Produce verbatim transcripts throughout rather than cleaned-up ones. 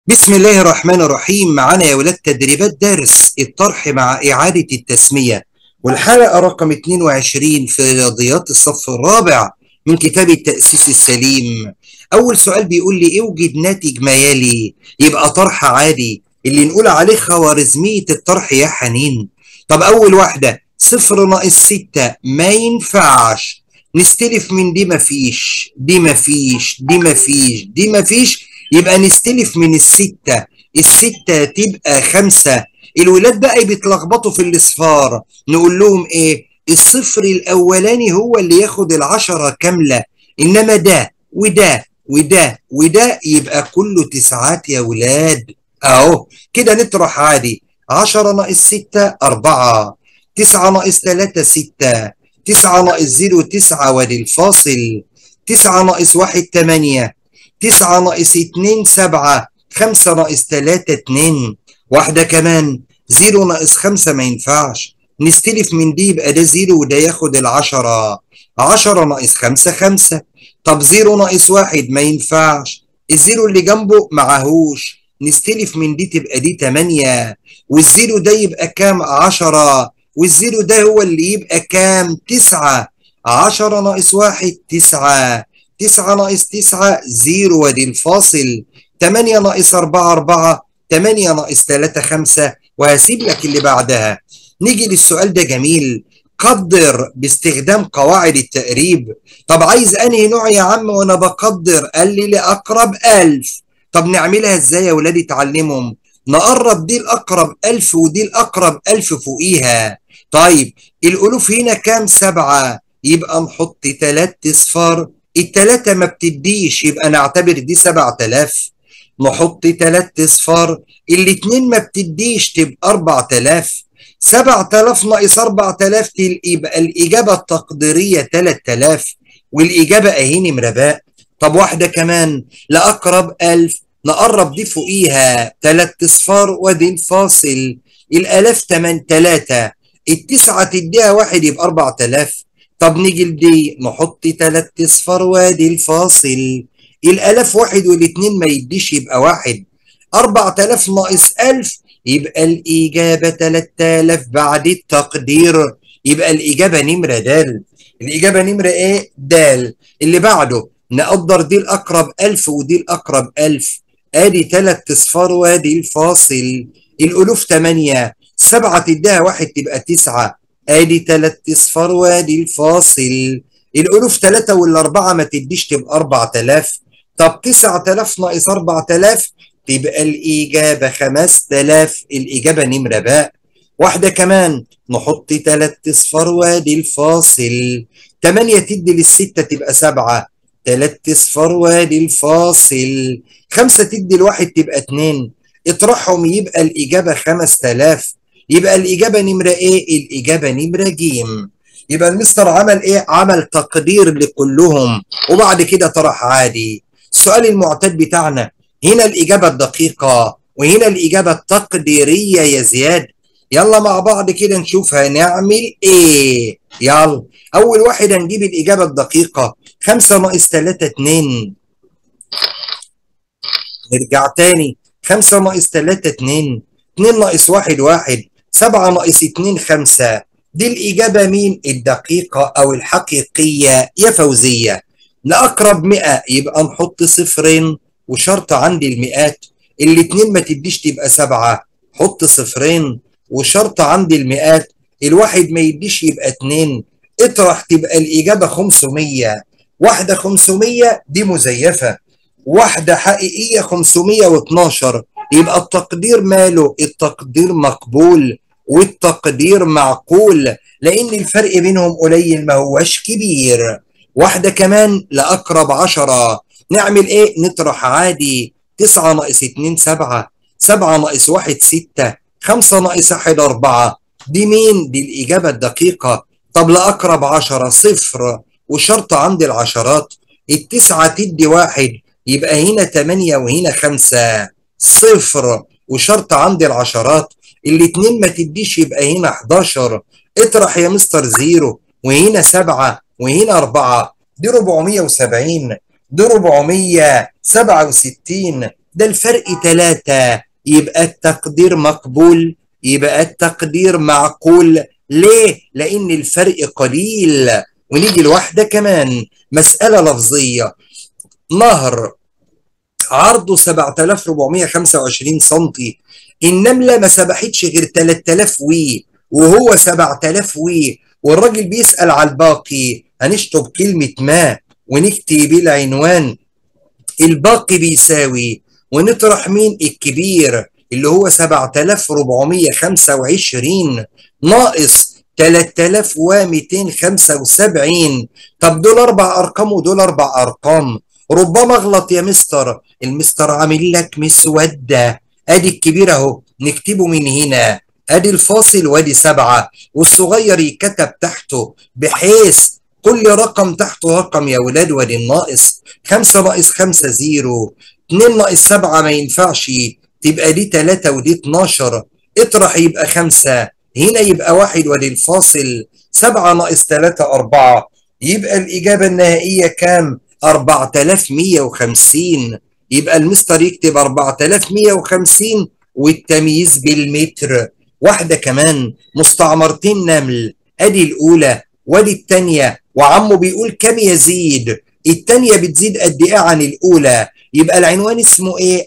بسم الله الرحمن الرحيم. معانا يا ولاد تدريبات درس الطرح مع إعادة التسمية، والحلقة رقم اتنين وعشرين في رياضيات الصف الرابع من كتاب التأسيس السليم. أول سؤال بيقول لي اوجد ناتج ما يلي، يبقى طرح عادي اللي نقول عليه خوارزمية الطرح يا حنين. طب أول واحدة صفر ناقص ستة ما ينفعش، نستلف من دي مفيش، دي مفيش، دي مفيش، دي مفيش، يبقى نستلف من الستة. الستة تبقى خمسة. الولاد بقى بيتلخبطوا في الاصفار، نقول لهم ايه؟ الصفر الاولاني هو اللي ياخد العشرة كاملة، انما ده وده وده وده يبقى كله تسعات يا ولاد. اهو كده نطرح عادي. عشرة ناقص ستة أربعة، تسعة ناقص تلاتة ستة، تسعة ناقص زيرو تسعة وادي الفاصل، تسعة ناقص واحد تمانية، تسعة ناقص اتنين سبعة، خمسة ناقص تلاتة اتنين، واحدة كمان. زيرو ناقص خمسة ما ينفعش، نستلف من دي يبقى ده زيرو وده ياخد العشرة. عشرة ناقص خمسة خمسة. طب زيرو ناقص واحد ما ينفعش، الزيرو اللي جنبه معهوش، نستلف من دي تبقى دي تمانية، والزيرو ده يبقى كام؟ عشرة، والزيرو ده هو اللي يبقى كام؟ تسعة. عشرة ناقص واحد تسعة، تسعة ناقص تسعة زيرو وادي الفاصل، تمانية ناقص أربعة أربعة، تمانية ناقص تلاتة خمسة، وهسيب لك اللي بعدها. نيجي للسؤال ده جميل، قدر باستخدام قواعد التقريب. طب عايز انهي نوع يا عم وانا بقدر؟ قال لي لأقرب ألف. طب نعملها ازاي يا ولادي؟ تعلمهم نقرب دي الأقرب ألف ودي الأقرب ألف فوقيها. طيب الألوف هنا كام؟ سبعة، يبقى نحط تلات اصفار، التلاتة ما بتديش يبقى نعتبر دي سبعة آلاف، نحط تلات اصفار، الاتنين ما بتديش تبقى أربعة آلاف، سبعة آلاف ناقص أربعة آلاف يبقى الإجابة التقديرية تلات آلاف، والإجابة أهي نمرة باء. طب واحدة كمان لأقرب ألف، نقرب دي فوقيها تلات اصفار وادي الفاصل، الآلاف تمن تلاتة، التسعة تديها واحد يبقى أربعة آلاف. طب نيجي لدي نحط تلات اصفار وادي الفاصل، الآلاف واحد والاتنين ما يديش يبقى واحد، أربعة آلاف ناقص ألف يبقى الإجابة تلات آلاف بعد التقدير، يبقى الإجابة نمرة دال. الإجابة نمرة إيه؟ دال. اللي بعده نقدر دي الأقرب ألف ودي الأقرب ألف، آدي تلات أصفار وادي الفاصل، الألوف تمانية، سبعة تديها واحد تبقى تسعة، آدي تلات أصفار وادي الفاصل، الألوف تلاتة والأربعة ما تديش تبقى أربعة آلاف. طب تسعة آلاف ناقص أربعة آلاف تبقى الإجابة خمسة آلاف، الإجابة نمرة باء. واحدة كمان نحط تلات اصفار وادي الفاصل، تمانية تدي للستة تبقى سبعة، تلات اصفار وادي الفاصل، خمسة تدي الواحد تبقى اتنين، اطرحهم يبقى الإجابة خمسة آلاف، يبقى الإجابة نمرة إيه؟ الإجابة نمرة جيم. يبقى المستر عمل إيه؟ عمل تقدير لكلهم وبعد كده طرح عادي. السؤال المعتاد بتاعنا هنا الإجابة الدقيقة وهنا الإجابة التقديرية يا زياد. يلا مع بعض كده نشوف هنعمل إيه. يلا أول واحد هنجيب الإجابة الدقيقة، خمسة ناقص تلاتة اتنين، نرجع تاني، خمسة ناقص تلاتة اتنين، اتنين ناقص واحد واحد، سبعة ناقص اتنين خمسة. دي الإجابة مين؟ الدقيقة أو الحقيقية يا فوزية. لأقرب مئة يبقى نحط صفرين وشرط عندي المئات، الاتنين ما تديش تبقى سبعة، حط صفرين وشرط عندي المئات، الواحد ما يديش يبقى اتنين، اطرح تبقى الإجابة خمسمية. واحدة خمسمية دي مزيفة، واحدة حقيقية خمسمية واتناشر، يبقى التقدير ماله؟ التقدير مقبول والتقدير معقول لأن الفرق بينهم قليل ما هوش كبير. واحدة كمان لأقرب عشرة، نعمل إيه؟ نطرح عادي، تسعة ناقص اتنين سبعة، سبعة ناقص واحد ستة، خمسة ناقص واحد أربعة، دي مين؟ دي الإجابة الدقيقة. طب لأقرب عشرة صفر وشرط عند العشرات، التسعة تدي واحد يبقى هنا تمانية وهنا خمسة، صفر وشرط عند العشرات، الاتنين ما تديش يبقى هنا حداشر، اطرح يا مستر زيرو وهنا سبعة وهنا أربعة، دي أربعمية وسبعين، دي أربعمية وسبعة وستين، ده الفرق تلاتة، يبقى التقدير مقبول، يبقى التقدير معقول. ليه؟ لأن الفرق قليل. ونيجي لواحدة كمان، مسألة لفظية. نهر عرضه سبعة آلاف وأربعمائة وخمسة وعشرين سنتي، النملة ما سبحتش غير ثلاثة آلاف وي، وهو سبعة آلاف وي، والراجل بيسأل على الباقي. هنشطب كلمة ما ونكتب العنوان الباقي بيساوي، ونطرح مين؟ الكبير اللي هو سبعة آلاف وأربعمائة وخمسة وعشرين ناقص ثلاثة آلاف ومئتين وخمسة وسبعين. طب دول اربع ارقام ودول اربع ارقام، ربما اغلط يا مستر. المستر عامل لك مسوده. ادي الكبير اهو نكتبه من هنا، ادي الفاصل وادي سبعه، والصغير يكتب تحته بحيث كل رقم تحته رقم يا ولاد. وادي الناقص، خمسة ناقص خمسة زيرو، اتنين ناقص سبعة ما ينفعش، تبقى دي تلاتة ودي اتناشر، اطرح يبقى خمسة، هنا يبقى واحد وادي الفاصل، سبعة ناقص تلاتة أربعة، يبقى الإجابة النهائية كام؟ أربعة آلاف ومئة وخمسين. يبقى المستر يكتب أربعة آلاف ومئة وخمسين والتمييز بالمتر. واحدة كمان، مستعمرتين نمل، أدي الأولى وادي التانية، وعمه بيقول كم يزيد؟ التانية بتزيد قد إيه عن الأولى؟ يبقى العنوان اسمه إيه؟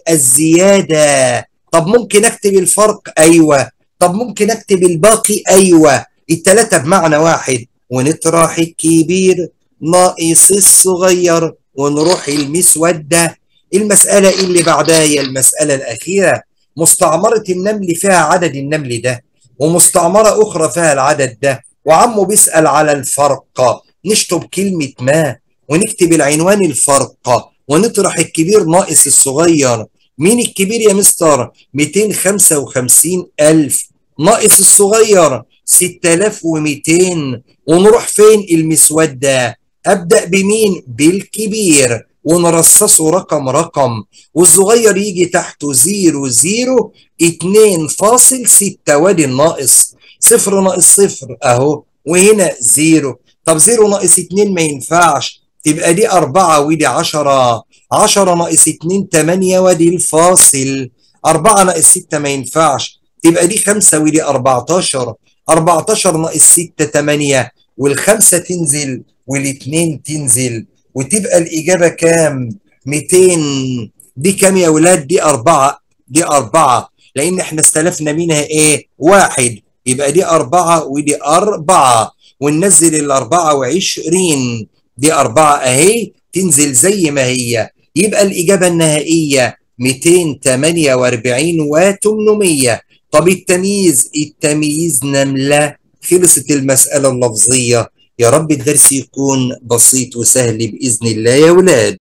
الزيادة. طب ممكن أكتب الفرق؟ أيوه. طب ممكن أكتب الباقي؟ أيوه. التلاتة بمعنى واحد، ونطرح الكبير ناقص الصغير ونروح المسودة. المسألة اللي بعدها هي المسألة الأخيرة. مستعمرة النمل فيها عدد النمل ده، ومستعمرة أخرى فيها العدد ده، وعمه بيسأل على الفرق. نشطب كلمة ما ونكتب العنوان الفرق، ونطرح الكبير ناقص الصغير. مين الكبير يا مستر؟ مئتين وخمسة وخمسين ألف ناقص الصغير ستة آلاف ومئتين. ونروح فين؟ المسودة. أبدأ بمين؟ بالكبير، ونرصصه رقم رقم، والصغير يجي تحته زيرو زيرو اتنين فاصل ستة، وادي الناقص، صفر ناقص صفر أهو، وهنا زيرو. طب زيرو ناقص اتنين ما ينفعش، تبقى دي أربعة ودي عشرة، عشرة ناقص اتنين تمانية وادي الفاصل، أربعة ناقص ستة ما ينفعش، تبقى دي خمسة ودي أربعتاشر، أربعتاشر ناقص ستة تمانية، والخمسة تنزل والاتنين تنزل، وتبقى الإجابة كام؟ مئتين. دي كام يا ولاد؟ دي أربعة، دي أربعة، لأن احنا استلفنا منها إيه؟ واحد، يبقى دي أربعة ودي أربعة، وننزل الأربعة وعشرين، دي أربعة أهي تنزل زي ما هي، يبقى الإجابة النهائية مئتين وتمانية وأربعين وتمنمية. طب التمييز، التمييز نملة. خلصت المسألة اللفظية. يا رب الدرس يكون بسيط وسهل بإذن الله يا ولاد.